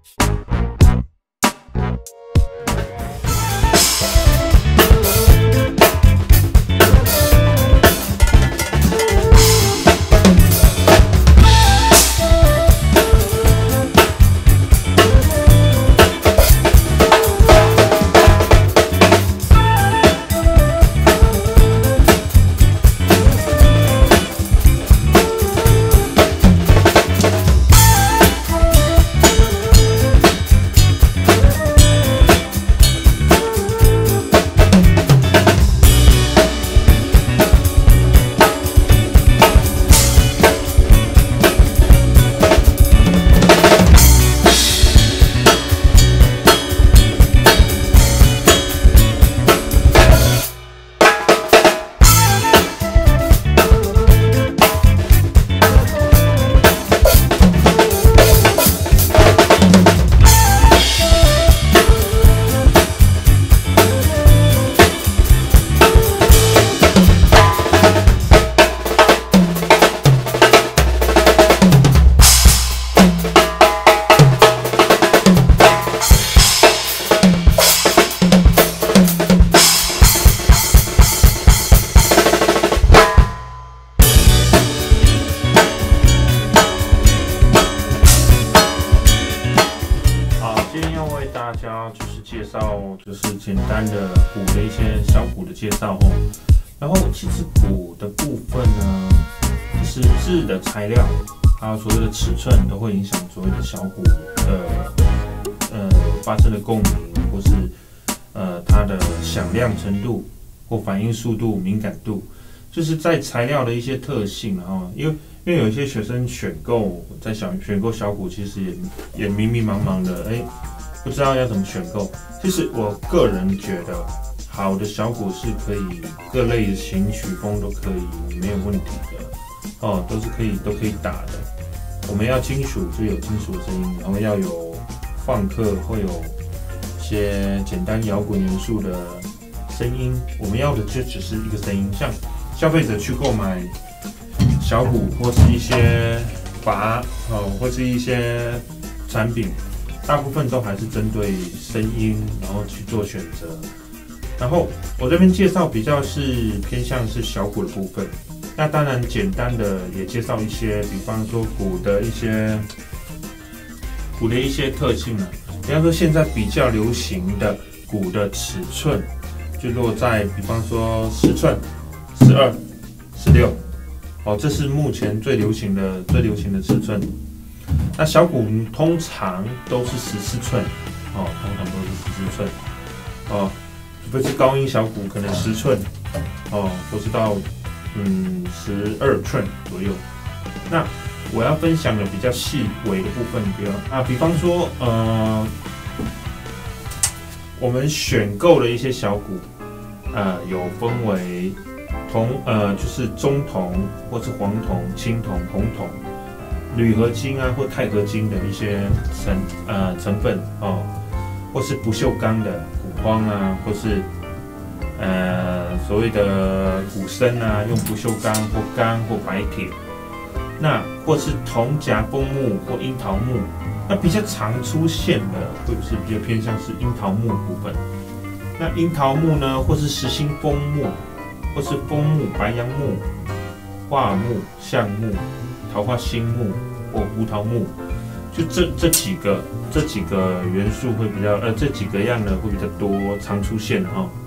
大家就是介绍，就是简单的鼓的一些小鼓的介绍哦。然后其实鼓的部分呢，就是制的材料，还有所谓的尺寸，都会影响所谓的小鼓的发生的共鸣，或是它的响亮程度或反应速度、敏感度，就是在材料的一些特性。然后因为有一些学生选购小鼓，其实也迷迷茫茫的，不知道要怎么选购。其实我个人觉得，好的小鼓是可以各类型曲风都可以没有问题的哦，都可以打的。我们要金属就有金属的声音，然后要有放克，会有一些简单摇滚元素的声音。我们要的就只是一个声音，像消费者去购买小鼓或是一些拔或是一些产品。大部分都还是针对声音，然后去做选择。然后我这边介绍比较是偏向是小鼓的部分。那当然简单的也介绍一些，比方说鼓的一些特性呢。比方说现在比较流行的鼓的尺寸，就落在比方说10寸、12、16，这是目前最流行的尺寸。那小鼓通常都是14寸，通常都是14寸，除非是高音小鼓，可能10寸，或是到12寸左右。那我要分享的比较细微的部分，比方说，我们选购的一些小鼓，有分为就是中铜或是黄铜、青铜、红铜。铝合金啊，或钛合金的一些成分或是不锈钢的鼓框啊，或是所谓的鼓身啊，用不锈钢或钢或白铁，那或是铜夹枫木或樱桃木，那比较常出现的会不是比较偏向是樱桃木部分。那樱桃木呢，或是实心枫木，或是枫木、白杨木、桦木、橡木、桃花心木或胡桃木，就这几个元素会比较这几个样的会比较多常出现的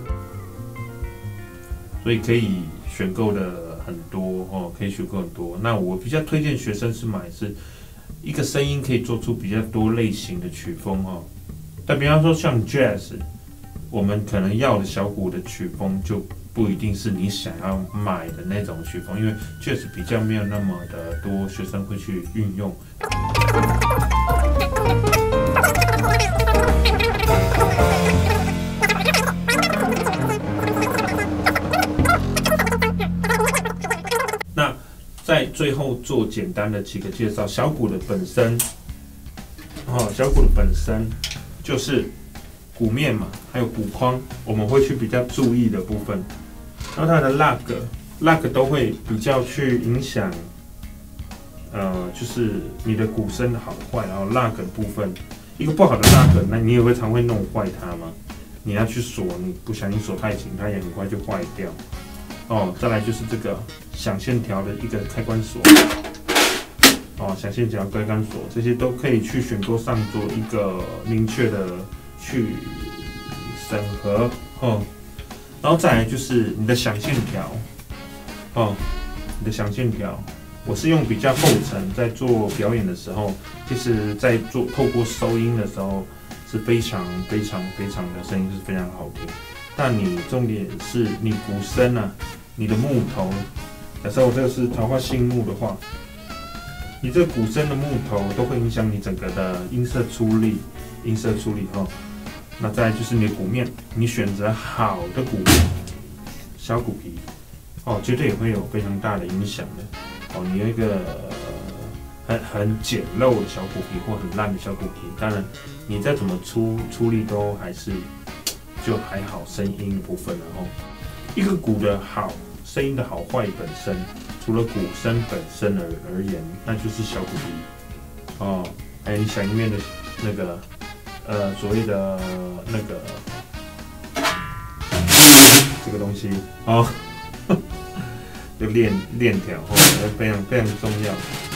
所以可以选购的很多可以选购很多。那我比较推荐学生是买是一个声音可以做出比较多类型的曲风但比方说像 Jazz， 我们可能要的小鼓的曲风就不一定是你想要买的那种曲风，因为确实比较没有那么的多学生会去运用。那在最后做简单的几个介绍，小鼓的本身，小鼓的本身就是鼓面嘛，还有鼓框，我们会去比较注意的部分。然后它的 lug 都会比较去影响，就是你的鼓声的好坏。然后 lug 的部分， 一个不好的拉梗，那你也会常会弄坏它吗？你要去锁，你不小心锁太紧，它也很快就坏掉。哦，再来就是这个响线条的一个开关锁。哦，响线条、开关锁这些都可以去选购上做一个明确的去审核。哦，然后再来就是你的响线条。哦，你的响线条。我是用比较厚层，在做表演的时候，其实在透过收音的时候是非常的声音是非常好听。但你重点是你鼓声啊，你的木头，假设我这个是桃花心木的话，你这鼓声的木头都会影响你整个的音色出力哈。那再来就是你的鼓面，你选择好的鼓面，小鼓皮，哦，绝对也会有非常大的影响的。哦，你有一个很简陋的小鼓皮或很烂的小鼓皮，当然你再怎么出力都还是就还好，声音的部分然后一个鼓的好，声音的好坏本身，除了鼓声本身而言，那就是小鼓皮哦，还有你响应面的那个所谓的那个这个东西哦。就链条哦，非常重要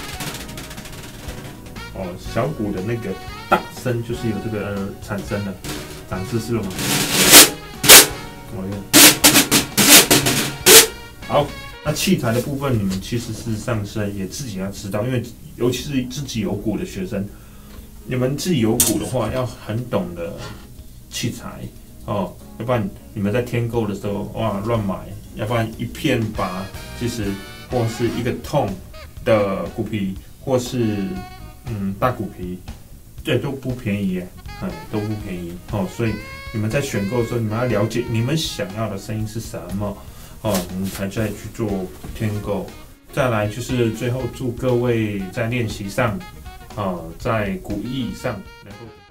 哦。小鼓的那个大声就是由这个产生的，长知识了吗？好，那器材的部分，你们其实事实上是也自己要知道，因为尤其是自己有鼓的学生，你们自己有鼓的话，要很懂得器材哦，要不然你们在添购的时候哇乱买。要不然一片拔，其实或是一个痛的鼓皮，或是大鼓皮，对，都不便宜耶，都不便宜哦。所以你们在选购的时候，你们要了解你们想要的声音是什么哦，你们才再去做添购。再来就是最后祝各位在练习上，在鼓艺上能够。